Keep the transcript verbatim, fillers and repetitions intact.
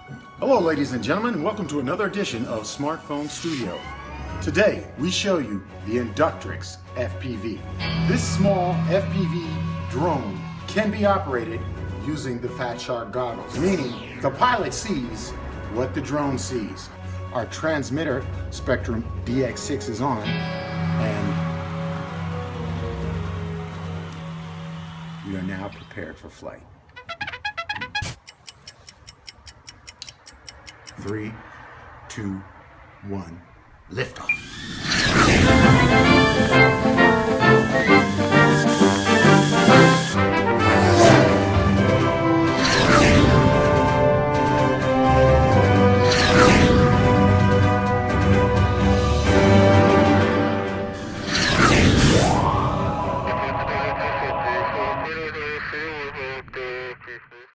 Hello ladies and gentlemen, welcome to another edition of SmartPhoneStudio. Today we show you the Inductrix F P V. This small F P V drone can be operated using the Fat Shark goggles, meaning the pilot sees what the drone sees. Our transmitter Spectrum D X six is on, and we are now prepared for flight. Three, two, one, liftoff.